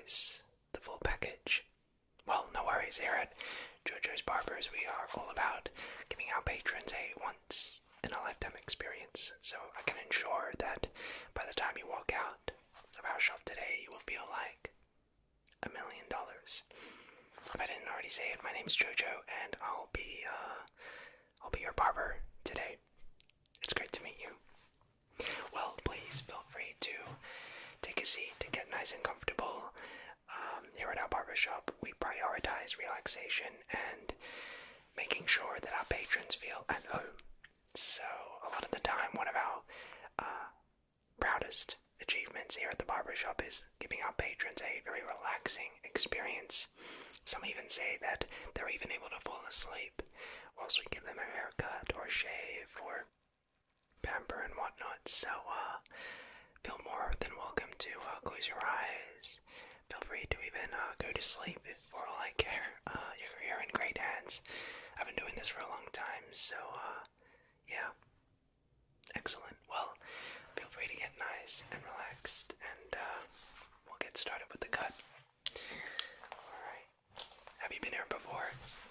price, the full package. Well, no worries. Here at JoJo's Barbers, we are all about giving our patrons a once in a lifetime experience, so I can ensure that by the time you walk out of our shop today, you will feel like $1,000,000. If I didn't already say it, my name's JoJo, and I'll be your barber today. It's great to meet you. Well, please feel free to take a seat to get nice and comfortable. Here at our barbershop, we prioritize relaxation and making sure that our patrons feel at home. So, a lot of the time, one of our proudest achievements here at the barbershop is giving our patrons a very relaxing experience. Some even say that they're even able to fall asleep whilst we give them a haircut or shave or pamper and whatnot. So, feel more than welcome to close your eyes. Feel free to even go to sleep for all I care. You're in great hands. I've been doing this for a long time, so yeah. Excellent. Well, feel free to get nice and relaxed, and we'll get started with the cut. Alright. Have you been here before?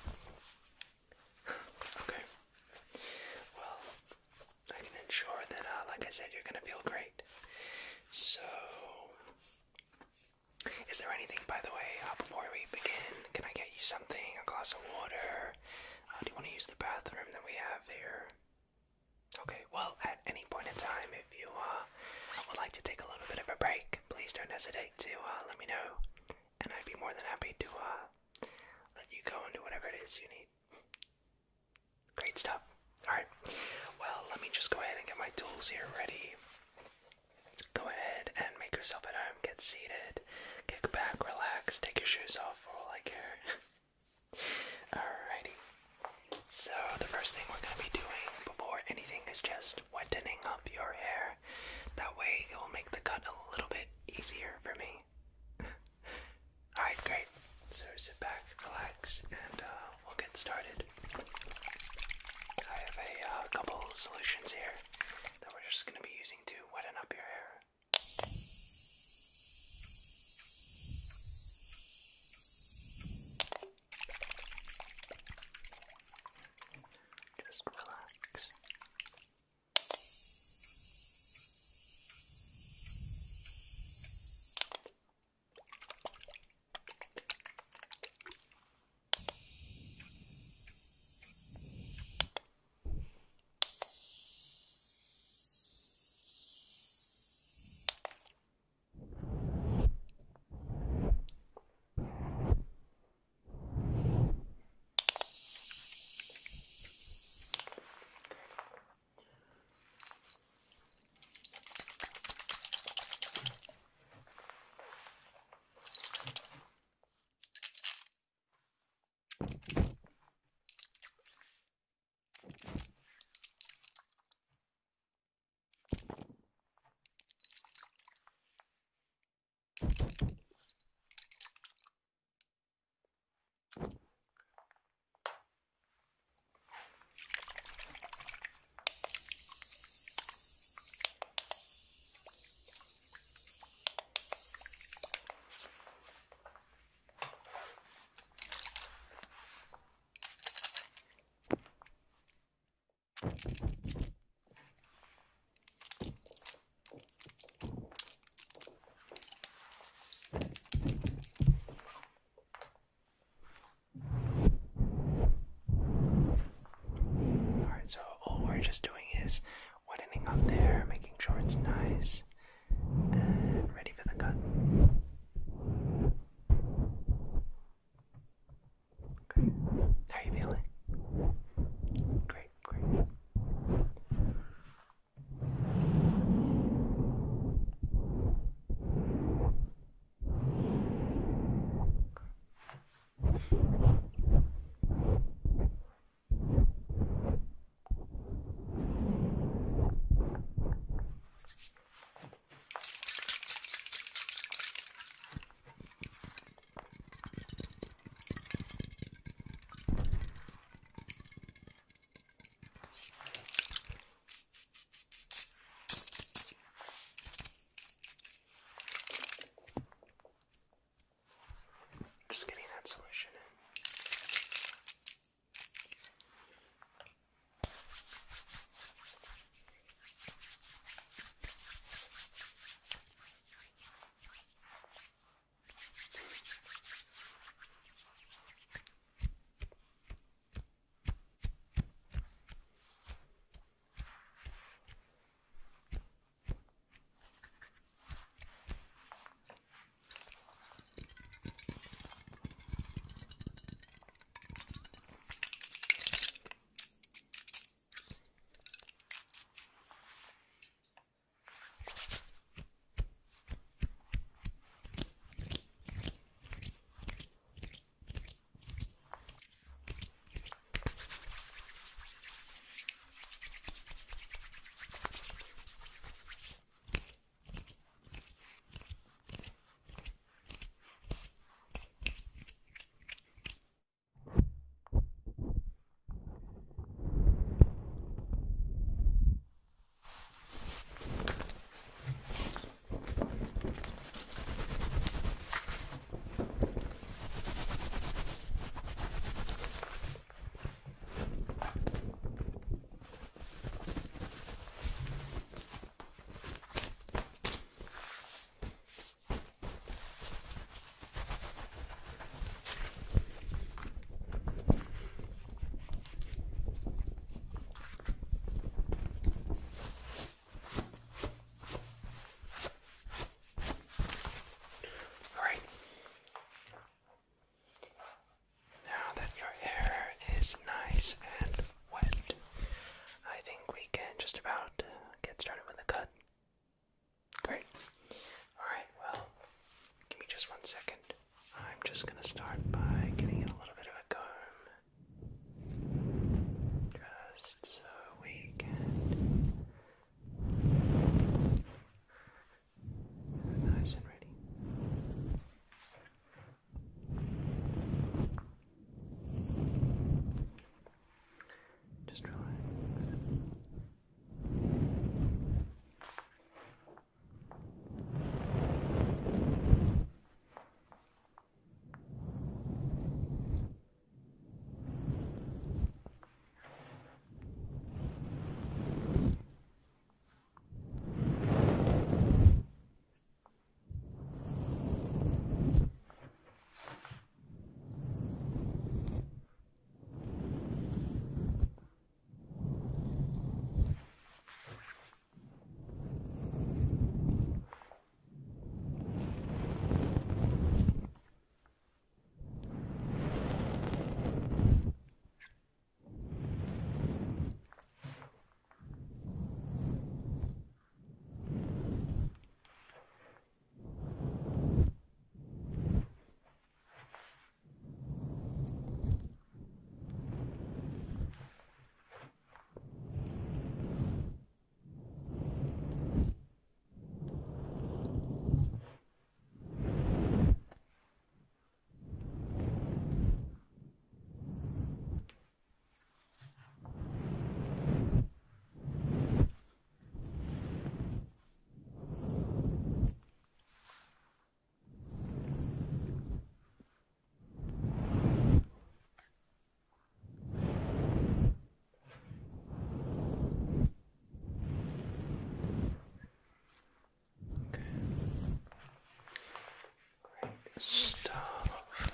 Okay. Well, I can ensure that, like I said, you're gonna feel great. So, is there anything, by the way, before we begin? Can I get you something? A glass of water? Do you want to use the bathroom that we have here? Okay, well, at any point in time, if you would like to take a little bit of a break, please don't hesitate to let me know, and I'd be more than happy to let you go and do whatever it is you need. Great stuff. Alright, well, let me just go ahead and get my tools here ready. Go ahead and make yourself at home, get seated, kick back, relax, take your shoes off for all I care. Alrighty. So the first thing we're going to be doing before anything is just wettening up your hair. That way it will make the cut a little bit easier for me. Alright, great. So sit back, relax, and we'll get started. I have a couple solutions here that we're just going to be using to wetten up your hair. Just relax. Alright, so all we're just doing is wettening up there, making sure it's nice and ready for the cut. Okay, how are you feeling? Great, great. I'm just gonna start by giving it a little bit of a comb, just so we can nice and ready. Just relax. Stuff.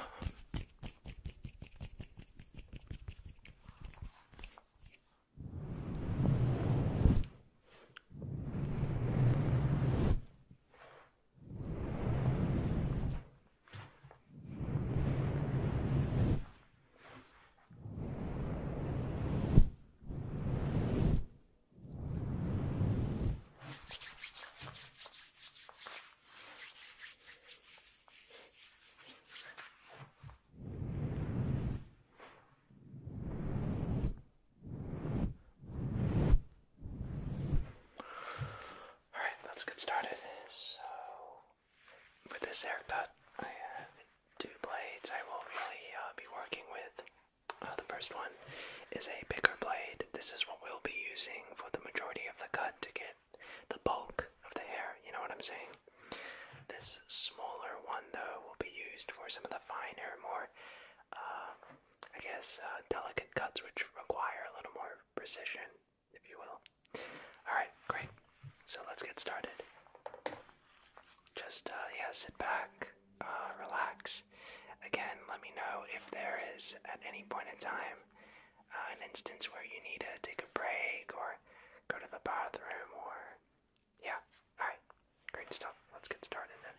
Alright, let's get started. So, with this haircut, I have two blades I will really be working with. The first one is a bigger blade. This is what we'll be using for the majority of the cut to get the bulk of the hair, you know what I'm saying? This smaller one, though, will be used for some of the finer, more, delicate cuts which require a little more precision, if you will. Alright, great. So let's get started. Just, sit back, relax. Again, let me know if there is, at any point in time, an instance where you need to take a break or go to the bathroom or... Yeah, alright. Great stuff. Let's get started then.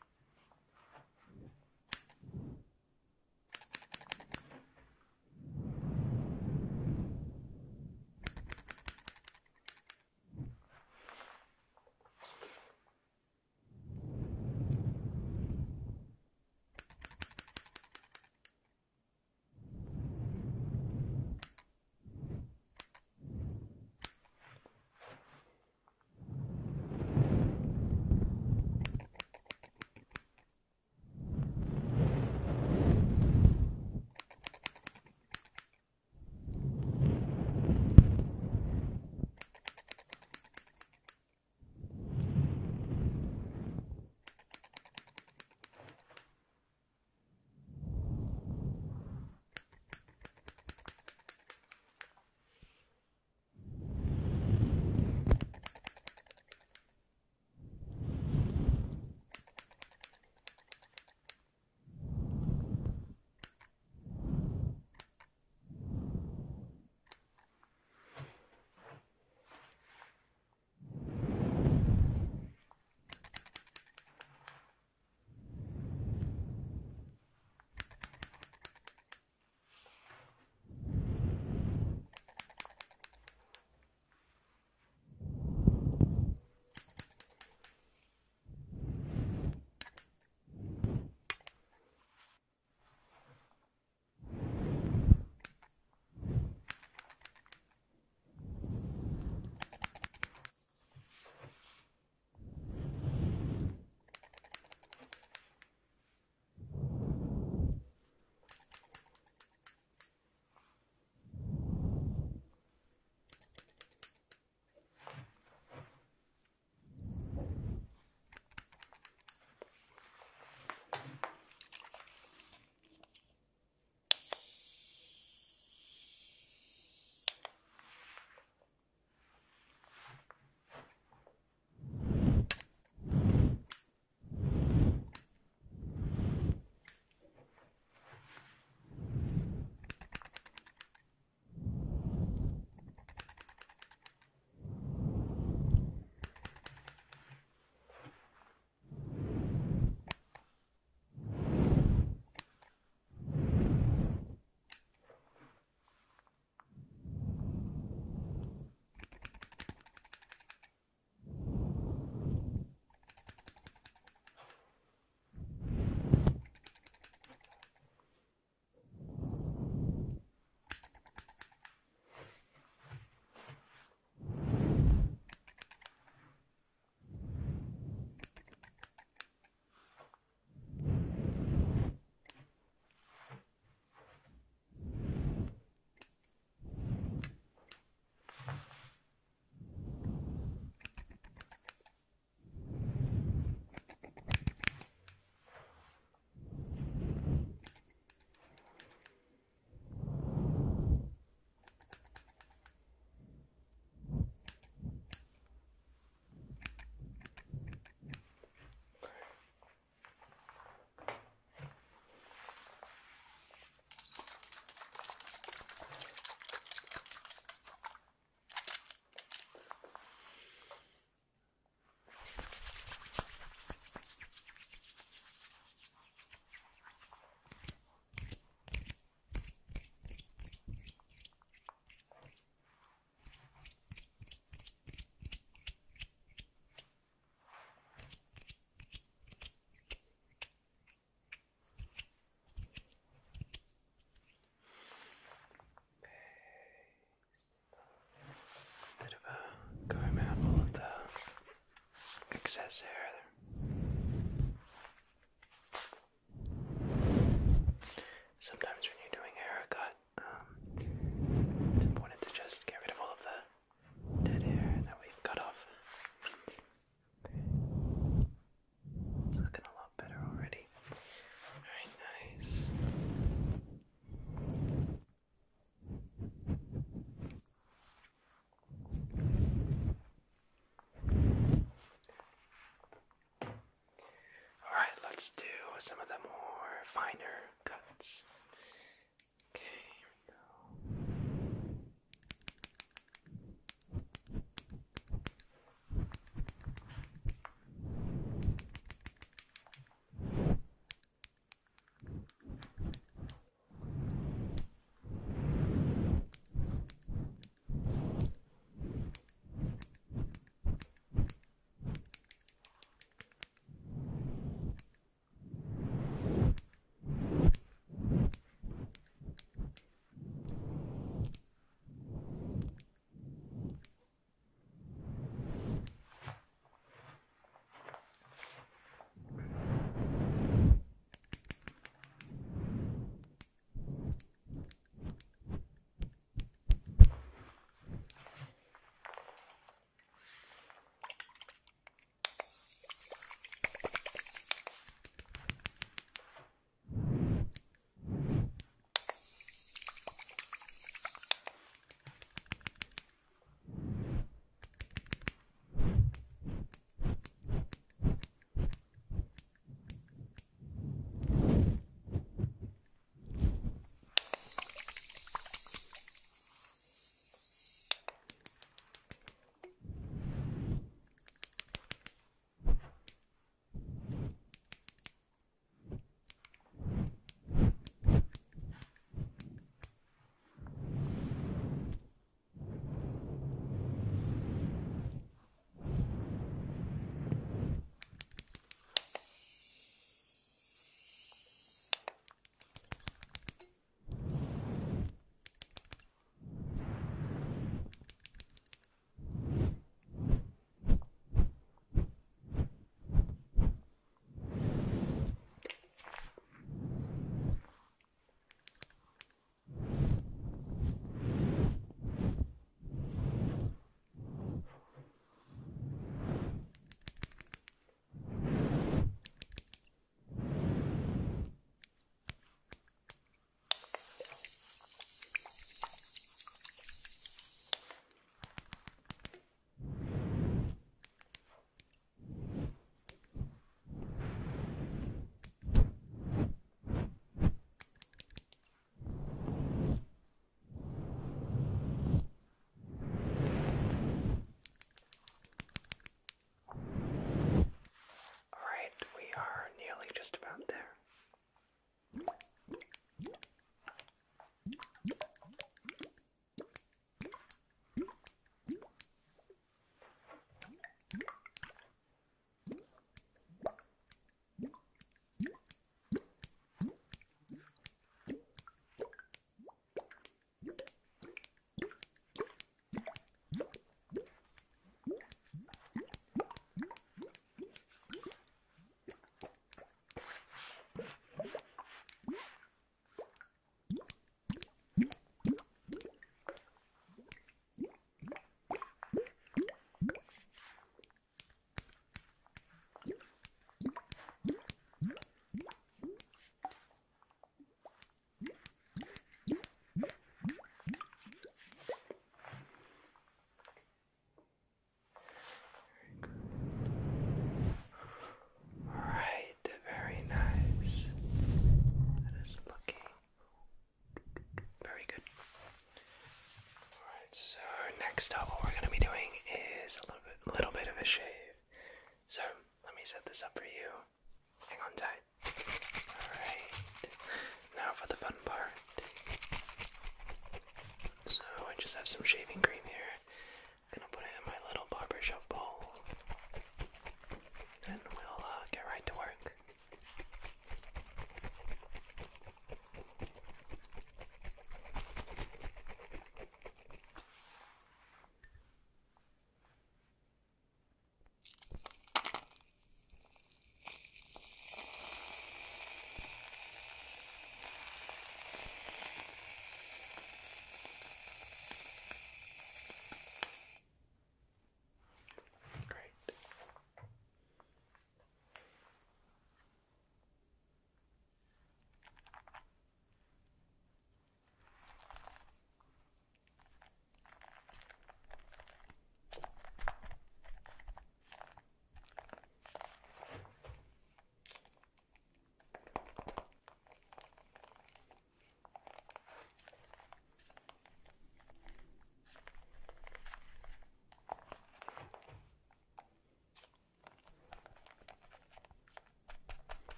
let's do some of the more finer cuts. Okay, here we go.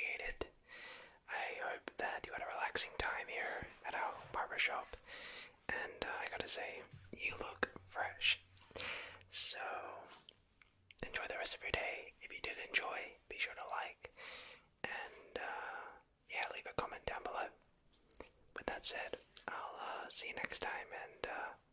appreciate it. I hope that you had a relaxing time here at our barbershop. And I gotta say, you look fresh. So, enjoy the rest of your day. If you did enjoy, be sure to like and yeah, leave a comment down below. With that said, I'll see you next time, and